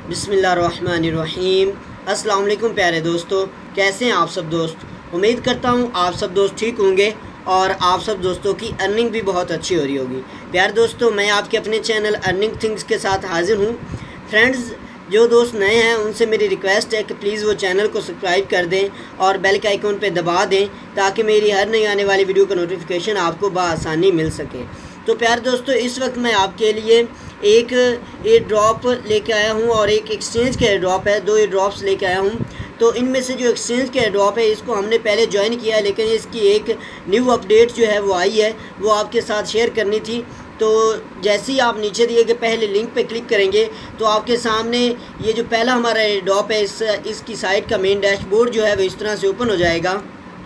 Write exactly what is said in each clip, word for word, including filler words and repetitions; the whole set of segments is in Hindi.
बिस्मिल्लाहिर्रहमानिर्रहीम। अस्सलाम वालेकुम प्यारे दोस्तों, कैसे हैं आप सब दोस्त। उम्मीद करता हूँ आप सब दोस्त ठीक होंगे और आप सब दोस्तों की अर्निंग भी बहुत अच्छी हो रही होगी। प्यारे दोस्तों, मैं आपके अपने चैनल अर्निंग थिंग्स के साथ हाजिर हूँ। फ्रेंड्स, जो दोस्त नए हैं उनसे मेरी रिक्वेस्ट है कि प्लीज़ वो चैनल को सब्सक्राइब कर दें और बेल के आइकन पे दबा दें ताकि मेरी हर नई आने वाली वीडियो का नोटिफिकेशन आपको बआसानी मिल सके। तो प्यारे दोस्तों, इस वक्त मैं आपके लिए एक एयर ड्रॉप लेके आया हूँ और एक एक्सचेंज का एयर ड्रॉप है। दो एयर ड्रॉप्स लेके आया हूँ। तो इनमें से जो एक्सचेंज का एयर ड्रॉप है इसको हमने पहले ज्वाइन किया है, लेकिन इसकी एक न्यू अपडेट जो है वो आई है, वो आपके साथ शेयर करनी थी। तो जैसे ही आप नीचे दिए गए पहले लिंक पे क्लिक करेंगे तो आपके सामने ये जो पहला हमारा एयर ड्रॉप है इस इसकी साइट का मेन डैशबोर्ड जो है वो इस तरह से ओपन हो जाएगा।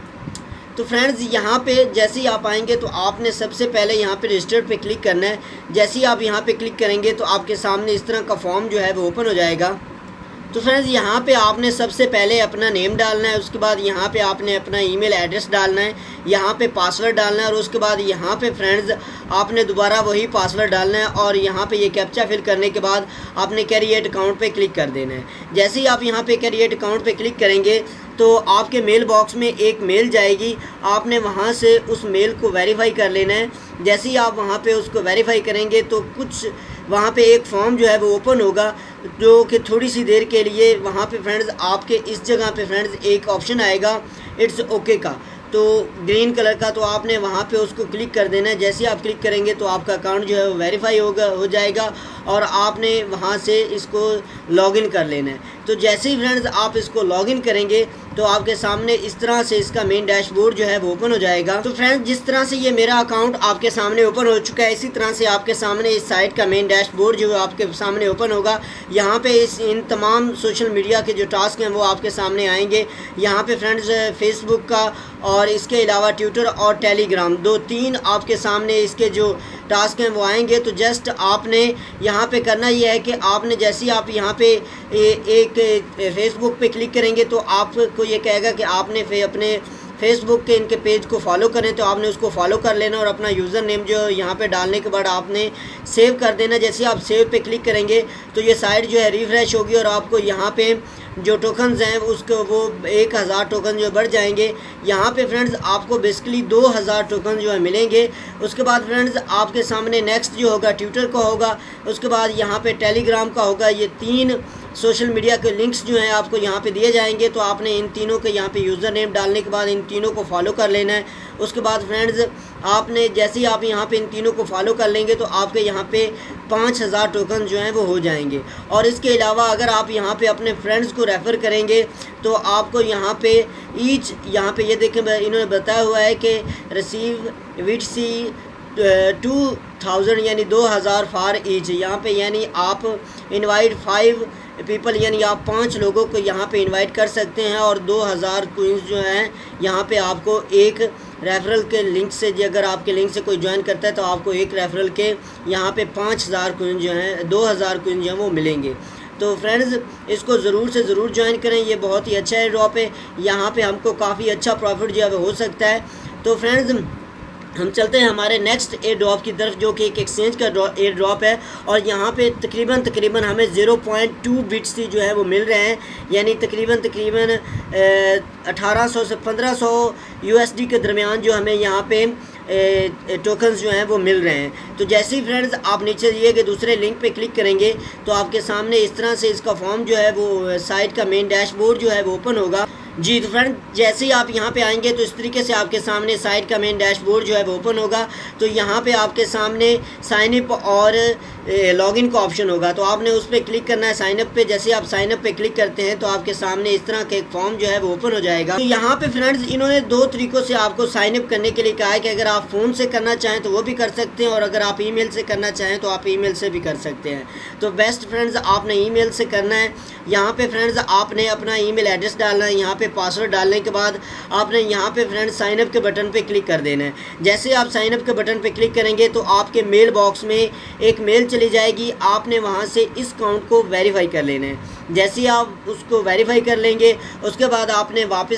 तो फ्रेंड्स, यहाँ पे जैसे ही आप आएंगे तो आपने सबसे पहले यहाँ पे रजिस्टर पे क्लिक करना है। जैसे ही आप यहाँ पे क्लिक करेंगे तो आपके सामने इस तरह का फॉर्म जो है वो ओपन हो जाएगा। तो फ्रेंड्स, यहाँ पे आपने सबसे पहले अपना नेम डालना है, उसके बाद यहाँ पे आपने अपना ईमेल एड्रेस डालना है, यहाँ पे पासवर्ड डालना है और उसके बाद यहाँ पे फ्रेंड्स आपने दोबारा वही पासवर्ड डालना है और यहाँ पे ये कैप्चा फिल करने के बाद आपने क्रिएट अकाउंट पे क्लिक कर देना है। जैसे ही आप यहाँ पे क्रिएट अकाउंट पे क्लिक करेंगे तो आपके मेल बॉक्स में एक मेल जाएगी, आपने वहाँ से उस मेल को वेरीफाई कर लेना है। जैसे ही आप वहाँ पे उसको वेरीफाई करेंगे तो कुछ वहाँ पे एक फॉर्म जो है वो ओपन होगा, जो कि थोड़ी सी देर के लिए वहाँ पे फ्रेंड्स आपके इस जगह पे फ्रेंड्स एक ऑप्शन आएगा इट्स ओके का, तो ग्रीन कलर का, तो आपने वहाँ पे उसको क्लिक कर देना है। जैसे आप क्लिक करेंगे तो आपका अकाउंट जो है वो वेरीफाई होगा हो जाएगा और आपने वहाँ से इसको लॉगिन कर लेना है। तो जैसे ही फ्रेंड्स आप इसको लॉगिन करेंगे तो आपके सामने इस तरह से इसका मेन डैशबोर्ड जो है वो ओपन हो जाएगा। तो फ्रेंड्स, जिस तरह से ये मेरा अकाउंट आपके सामने ओपन हो चुका है, इसी तरह से आपके सामने इस साइट का मेन डैशबोर्ड जो है आपके सामने ओपन होगा। यहाँ पे इस इन तमाम सोशल मीडिया के जो टास्क हैं वो आपके सामने आएंगे। यहाँ पे फ्रेंड्स फेसबुक का और इसके अलावा ट्विटर और टेलीग्राम, दो तीन आपके सामने इसके जो टास्क हैं वो आएंगे। तो जस्ट आपने यहाँ पे करना ये है कि आपने जैसे ही आप यहाँ पे एक फेसबुक पे क्लिक करेंगे तो आपको ये कहेगा कि आपने फे अपने फेसबुक के इनके पेज को फॉलो करें, तो आपने उसको फॉलो कर लेना और अपना यूज़र नेम जो यहाँ पे डालने के बाद आपने सेव कर देना। जैसे आप सेव पे क्लिक करेंगे तो ये साइट जो है रिफ़्रेश होगी और आपको यहाँ पे जो टोकन्स हैं उसको वो एक हज़ार टोकन जो बढ़ जाएंगे। यहाँ पे फ्रेंड्स आपको बेसिकली दो हज़ार टोकन जो है मिलेंगे। उसके बाद फ्रेंड्स आपके सामने नेक्स्ट जो होगा ट्विटर का होगा, उसके बाद यहाँ पे टेलीग्राम का होगा। ये तीन सोशल मीडिया के लिंक्स जो हैं आपको यहाँ पे दिए जाएंगे। तो आपने इन तीनों के यहाँ पे यूज़र नेम डालने के बाद इन तीनों को फॉलो कर लेना है। उसके बाद फ्रेंड्स आपने जैसे ही आप यहाँ पे इन तीनों को फॉलो कर लेंगे तो आपके यहाँ पे पाँच हज़ार टोकन जो हैं वो हो जाएंगे। और इसके अलावा अगर आप यहाँ पे अपने फ्रेंड्स को रेफ़र करेंगे तो आपको यहाँ पे ईच यहाँ पे ये देखें इन्होंने बताया हुआ है कि receive with C two thousand यानी दो हज़ार फार ईच। यहाँ पे यानी आप इनवाइट फाइव पीपल यानी आप पाँच लोगों को यहाँ पे इनवाइट कर सकते हैं और दो हज़ार कोइंस जो हैं यहाँ पे आपको एक रेफरल के लिंक से, अगर आपके लिंक से कोई ज्वाइन करता है तो आपको एक रेफरल के यहाँ पे पाँच हज़ार कोइन जो हैं दो हज़ार कोइन जो हैं वो मिलेंगे। तो फ्रेंड्स, इसको ज़रूर से ज़रूर ज्वाइन करें, ये बहुत ही अच्छा एयर ड्रॉप है। यहाँ पे हमको काफ़ी अच्छा प्रॉफिट जो है हो सकता है। तो फ्रेंड्स, हम चलते हैं हमारे नेक्स्ट एयर ड्रॉप की तरफ, जो कि एक एक्सचेंज का एयर ड्रॉप है और यहाँ पे तकरीबन तकरीबन हमें ज़ीरो पॉइंट टू बिट्स जो है वो मिल रहे हैं, यानी तकरीबन तकरीबन अठारह सौ से पंद्रह सौ यूएसडी के दरमियान जो हमें यहाँ पे टोकन्स जो हैं वो मिल रहे हैं। तो जैसे ही फ्रेंड्स आप नीचे दिए गए दूसरे लिंक पे क्लिक करेंगे तो आपके सामने इस तरह से इसका फॉर्म जो है वो साइट का मेन डैशबोर्ड जो है वो ओपन होगा। जी, तो फ्रेंड जैसे ही आप यहाँ पे आएंगे तो इस तरीके से आपके सामने साइट का मेन डैशबोर्ड जो है वो ओपन होगा। तो यहाँ पे आपके सामने साइन अप और लॉगिन का ऑप्शन होगा, तो आपने उस पर क्लिक करना है साइन अप पे। जैसे आप साइन अप पे क्लिक करते हैं तो आपके सामने इस तरह का एक फॉर्म जो है वो ओपन हो जाएगा। तो यहाँ पे फ्रेंड्स इन्होंने दो तरीक़ों से आपको साइन अप करने के लिए कहा है कि अगर आप फ़ोन से करना चाहें तो वो भी कर सकते हैं और अगर आप ईमेल से करना चाहें तो आप ईमेल से भी कर सकते हैं। तो बेस्ट फ्रेंड्स आपने ईमेल से करना है। यहाँ पे फ्रेंड्स आपने अपना ईमेल एड्रेस डालना है, यहाँ पे पासवर्ड डालने के बाद आपने यहाँ पे फ्रेंड्स साइन अप के बटन पे क्लिक कर देना है। जैसे आप साइन अप के बटन पे क्लिक करेंगे तो आपके मेल बॉक्स में एक मेल चली जाएगी, आपने वहाँ से इस अकाउंट को वेरीफाई कर लेना है। जैसे ही आप उसको वेरीफाई कर लेंगे उसके बाद आपने वापस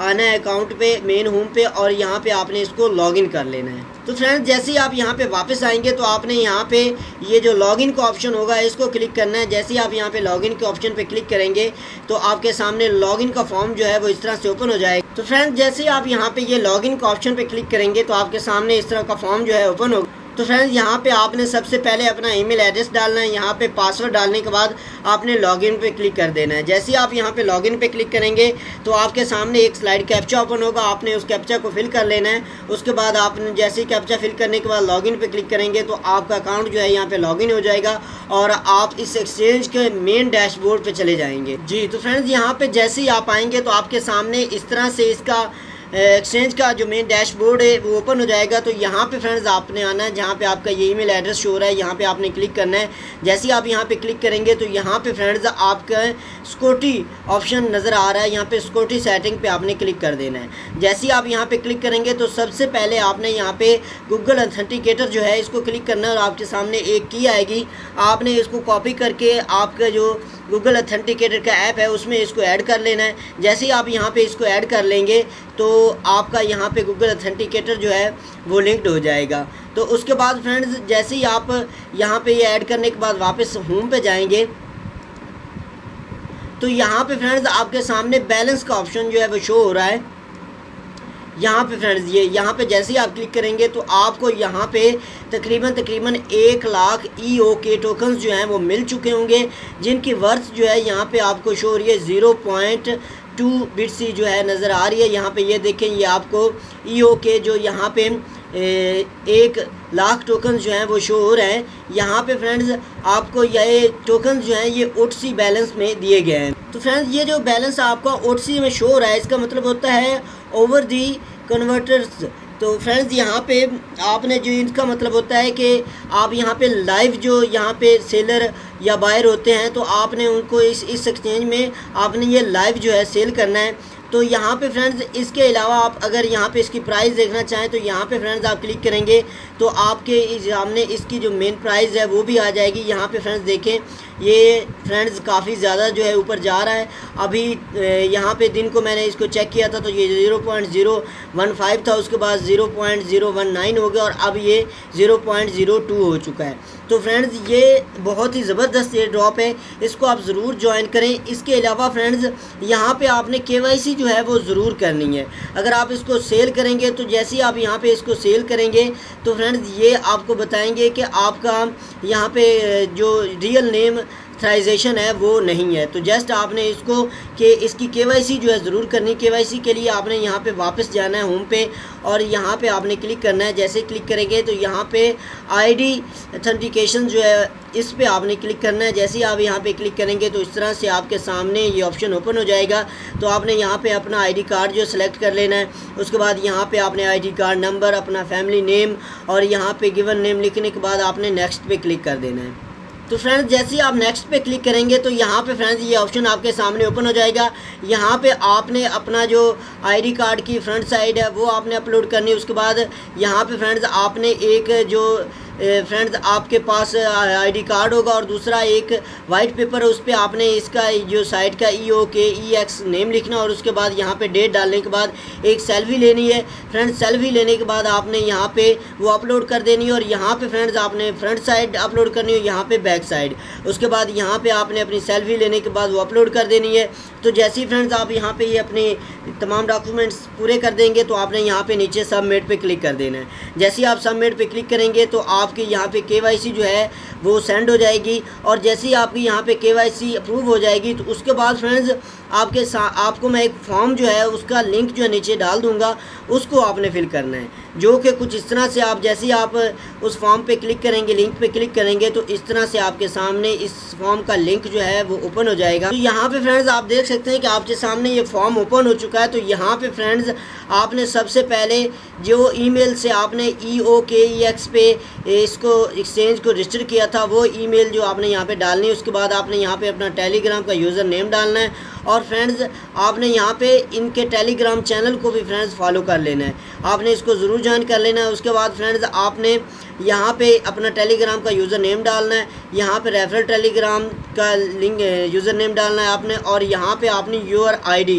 आना है अकाउंट पे, मेन होम पे, और यहाँ पे आपने इसको लॉगिन कर लेना है। तो फ्रेंड्स जैसे ही आप यहाँ पे वापस आएंगे तो आपने यहाँ पे ये जो लॉगिन का ऑप्शन होगा इसको क्लिक करना है। जैसे ही आप यहाँ पे लॉगिन के ऑप्शन पे क्लिक करेंगे तो आपके सामने लॉगिन का फॉर्म जो है वो इस तरह से ओपन हो जाएगा। तो फ्रेंड्स जैसे ही आप यहाँ पे ये लॉगिन का ऑप्शन पे क्लिक करेंगे तो आपके सामने इस तरह का फॉर्म जो है ओपन होगा। तो फ्रेंड्स यहाँ पे आपने सबसे पहले अपना ईमेल एड्रेस डालना है। यहाँ पे पासवर्ड डालने के बाद आपने लॉगिन पे क्लिक कर देना है। जैसे ही आप यहाँ पे लॉगिन पे क्लिक करेंगे तो आपके सामने एक स्लाइड कैप्चा ओपन होगा, आपने उस कैप्चा को फिल कर लेना है। उसके बाद आपने जैसे ही कैप्चा फिल करने के बाद लॉगिन पे क्लिक करेंगे तो आपका अकाउंट जो है यहाँ पे लॉगिन हो जाएगा और आप इस एक्सचेंज के मेन डैशबोर्ड पे चले जाएंगे। जी तो फ्रेंड्स यहाँ पे जैसे ही आप आएंगे तो आपके सामने इस तरह से इसका एक्सचेंज का जो मेन डैशबोर्ड है वो ओपन हो जाएगा। तो यहाँ पे फ्रेंड्स आपने आना है, जहाँ पे आपका ये ईमेल एड्रेस शो हो रहा है यहाँ पे आपने क्लिक करना है। जैसे ही आप यहाँ पे क्लिक करेंगे तो यहाँ पे फ्रेंड्स आपका सिक्योरिटी ऑप्शन नज़र आ रहा है, यहाँ पे सिक्योरिटी सेटिंग पे आपने क्लिक कर देना है। जैसे ही आप यहाँ पे क्लिक करेंगे तो सबसे पहले आपने यहाँ पे गूगल ऑथेंटिकेटर जो है इसको क्लिक करना है और आपके सामने एक की आएगी, आपने इसको कॉपी करके आपका जो गूगल ऑथेंटिकेटर का ऐप है उसमें इसको ऐड कर लेना है। जैसे ही आप यहाँ पे इसको ऐड कर लेंगे तो आपका यहाँ पे गूगल ऑथेंटिकेटर जो है वो लिंक्ड हो जाएगा। तो उसके बाद फ्रेंड्स जैसे ही आप यहाँ पे ये ऐड करने के बाद वापस होम पे जाएंगे तो यहाँ पे फ्रेंड्स आपके सामने बैलेंस का ऑप्शन जो है वो शो हो रहा है। यहाँ पे फ्रेंड्स ये यहाँ पे जैसे ही आप क्लिक करेंगे तो आपको यहाँ पे तकरीबन तकरीबन एक लाख ई ओ के टोकन्स जो हैं वो मिल चुके होंगे, जिनकी वर्थ जो है यहाँ पे आपको शो हो रही है ज़ीरो पॉइंट टू बिट्स जो है नज़र आ रही है। यहाँ पे ये देखें, ये आपको ई ओ के जो यहाँ पे ए, एक लाख टोकन जो हैं वो शो हो रहे हैं। यहाँ पे फ्रेंड्स आपको ये टोकन जो हैं ये ओटीसी बैलेंस में दिए गए हैं। तो फ्रेंड्स ये जो बैलेंस आपका ओटीसी में शो हो रहा है इसका मतलब होता है ओवर दी कन्वर्टर्स। तो फ्रेंड्स यहाँ पे आपने जो इनका मतलब होता है कि आप यहाँ पे लाइव जो यहाँ पे सेलर या बायर होते हैं तो आपने उनको इस इस एक्सचेंज में आपने ये लाइव जो है सेल करना है। तो यहाँ पे फ्रेंड्स इसके अलावा आप अगर यहाँ पे इसकी प्राइस देखना चाहें तो यहाँ पे फ्रेंड्स आप क्लिक करेंगे तो आपके सामने इसकी जो मेन प्राइस है वो भी आ जाएगी। यहाँ पे फ्रेंड्स देखें ये फ्रेंड्स काफ़ी ज़्यादा जो है ऊपर जा रहा है। अभी यहाँ पे दिन को मैंने इसको चेक किया था तो ये zero point zero one five था, उसके बाद zero point zero one nine हो गया और अब ये ज़ीरो पॉइंट ज़ीरो टू हो चुका है। तो फ्रेंड्स ये बहुत ही ज़बरदस्त ये ड्रॉप है, इसको आप ज़रूर ज्वाइन करें। इसके अलावा फ्रेंड्स यहाँ पे आपने के वाई सी जो है वो ज़रूर करनी है। अगर आप इसको सेल करेंगे तो जैसे ही आप यहाँ पे इसको सेल करेंगे तो फ्रेंड्स ये आपको बताएंगे कि आपका यहाँ पे जो रियल नेम ऑथराइजेशन है वो नहीं है। तो जस्ट आपने इसको कि इसकी केवाईसी जो है ज़रूर करनी। केवाईसी के लिए आपने यहाँ पे वापस जाना है होम पे और यहाँ पे आपने क्लिक करना है। जैसे क्लिक करेंगे तो यहाँ पे आईडी ऑथेंटिकेशन जो है इस पे आपने क्लिक करना है। जैसे ही आप यहाँ पे क्लिक करेंगे तो इस तरह से आपके सामने ये ऑप्शन ओपन हो जाएगा। तो आपने यहाँ पे अपना आईडी कार्ड जो सेलेक्ट कर लेना है। उसके बाद यहाँ पे आपने आईडी कार्ड नंबर, अपना फैमिली नेम और यहाँ पे गिवन नेम लिखने के बाद आपने नेक्स्ट पे क्लिक कर देना है। तो फ्रेंड्स जैसे ही आप नेक्स्ट पे क्लिक करेंगे तो यहाँ पे फ्रेंड्स ये ऑप्शन आपके सामने ओपन हो जाएगा। यहाँ पे आपने अपना जो आईडी कार्ड की फ्रंट साइड है वो आपने अपलोड करनी है। उसके बाद यहाँ पे फ्रेंड्स आपने एक जो फ्रेंड्स आपके पास आईडी कार्ड होगा और दूसरा एक वाइट पेपर है, उस पर आपने इसका जो साइट का ई ओ के ई एक्स नेम लिखना और उसके बाद यहाँ पे डेट डालने के बाद एक सेल्फी लेनी है। फ्रेंड्स सेल्फी लेने के बाद आपने यहाँ पे वो अपलोड कर देनी है और यहाँ पे फ्रेंड्स आपने फ्रंट साइड अपलोड करनी है, यहाँ पे बैक साइड। उसके बाद यहाँ पे आपने अपनी सेल्फी लेने के बाद वो अपलोड कर देनी है। तो जैसे ही फ्रेंड्स आप यहाँ पे ये अपने तमाम डॉक्यूमेंट्स पूरे कर देंगे तो आपने यहाँ पे नीचे सबमिट पे क्लिक कर देना है। जैसे ही आप सबमिट पे क्लिक करेंगे तो आपकी यहाँ पे केवाईसी जो है वो सेंड हो जाएगी और जैसे ही आपकी यहाँ पे केवाईसी अप्रूव हो जाएगी तो उसके बाद फ्रेंड्स आपके साथ आपको मैं एक फॉर्म जो है उसका लिंक जो है नीचे डाल दूँगा, उसको आपने फिल करना है। जो कि कुछ इस तरह से आप जैसे ही आप उस फॉर्म पे क्लिक करेंगे, लिंक पे क्लिक करेंगे तो इस तरह से आपके सामने इस फॉर्म का लिंक जो है वो ओपन हो जाएगा। तो यहाँ पे फ्रेंड्स आप देख सकते हैं कि आपके सामने ये फॉर्म ओपन हो चुका है। तो यहाँ पे फ्रेंड्स आपने सबसे पहले जो ईमेल से आपने ई ओ के ई एक्स पे इसको एक्सचेंज को रजिस्टर किया था वो ईमेल जो आपने यहाँ पे डालनी है। उसके बाद आपने यहाँ पे अपना टेलीग्राम का यूज़र नेम डालना है और फ्रेंड्स आपने यहाँ पे इनके टेलीग्राम चैनल को भी फ्रेंड्स फॉलो कर लेना है, आपने इसको ज़रूर ज्वाइन कर लेना है। उसके बाद फ्रेंड्स आपने यहाँ पे अपना टेलीग्राम का यूज़र नेम डालना है, यहाँ पे रेफरल टेलीग्राम का लिंक यूज़र नेम डालना है आपने और यहाँ पे आपने योर आईडी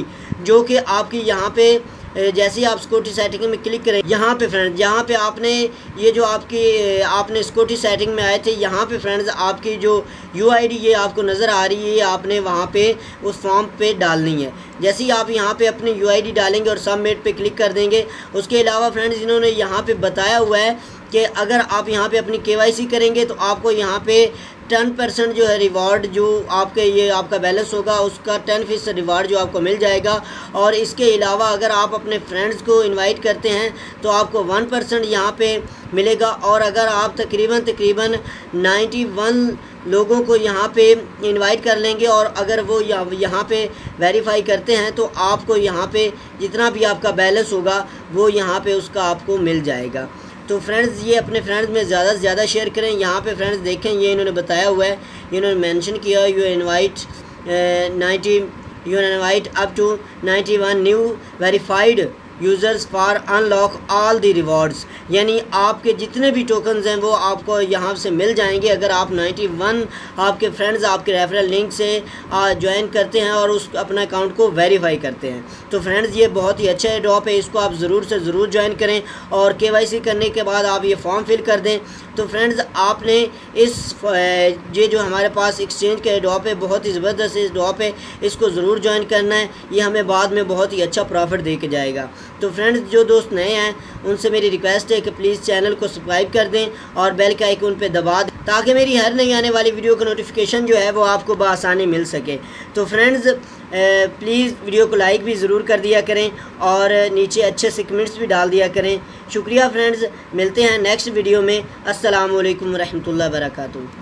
जो कि आपकी यहाँ पे जैसे ही आप सिक्योरिटी सेटिंग में क्लिक करें, यहाँ पे फ्रेंड्स यहाँ पे आपने ये जो आपकी आपने सिक्योरिटी सेटिंग में आए थे, यहाँ पे फ्रेंड्स आपकी जो यूआईडी ये आपको नज़र आ रही है, आपने वहाँ पे उस फॉर्म पे डालनी है। जैसे ही आप यहाँ पे अपनी यूआईडी डालेंगे और सबमिट पे क्लिक कर देंगे। उसके अलावा फ्रेंड्स इन्होंने यहाँ पे बताया हुआ है कि अगर आप यहाँ पे अपनी केवाईसी करेंगे तो आपको यहाँ पे टेन परसेंट जो है रिवार्ड जो आपके ये आपका बैलेंस होगा उसका टेन फीसद रिवार्ड जो आपको मिल जाएगा। और इसके अलावा अगर आप अपने फ्रेंड्स को इनवाइट करते हैं तो आपको वन परसेंट यहाँ पे मिलेगा। और अगर आप तकरीबन तकरीबन नाइन्टी वन लोगों को यहाँ पे इनवाइट कर लेंगे और अगर वो यहाँ पे वेरीफाई करते हैं तो आपको यहाँ पे जितना भी आपका बैलेंस होगा वो यहाँ पे उसका आपको मिल जाएगा। तो फ्रेंड्स ये अपने फ्रेंड्स में ज़्यादा से ज़्यादा शेयर करें। यहाँ पे फ्रेंड्स देखें ये इन्होंने बताया हुआ है, इन्होंने मेंशन किया you invite ninety you invite up to ninety one new verified users for unlock all the rewards, यानी आपके जितने भी टोकन्स हैं वो आपको यहाँ से मिल जाएंगे अगर आप इक्यानवे आपके फ्रेंड्स आपके रेफरल लिंक से ज्वाइन करते हैं और उस अपना अकाउंट को वेरीफाई करते हैं। तो फ्रेंड्स ये बहुत ही अच्छा एडॉप है, इसको आप ज़रूर से ज़रूर ज्वाइन करें और केवाईसी करने के बाद आप ये फॉर्म फिल कर दें। तो फ्रेंड्स आपने इस ये जो हमारे पास एक्सचेंज का एडॉप है बहुत ही ज़बरदस्त एडॉप है, इसको ज़रूर ज्वाइन करना है, ये हमें बाद में बहुत ही अच्छा प्रॉफिट दे के जाएगा। तो फ्रेंड्स जो दोस्त नए हैं उनसे मेरी रिक्वेस्ट है कि प्लीज़ चैनल को सब्सक्राइब कर दें और बेल के आइकन पे दबा दें ताकि मेरी हर नई आने वाली वीडियो का नोटिफिकेशन जो है वो आपको बआसानी मिल सके। तो फ्रेंड्स प्लीज़ वीडियो को लाइक भी ज़रूर कर दिया करें और नीचे अच्छे से कमेंट्स भी डाल दिया करें। शुक्रिया फ्रेंड्स, मिलते हैं नेक्स्ट वीडियो में। अस्सलाम वालेकुम रहमतुल्लाहि व बरकातुहू।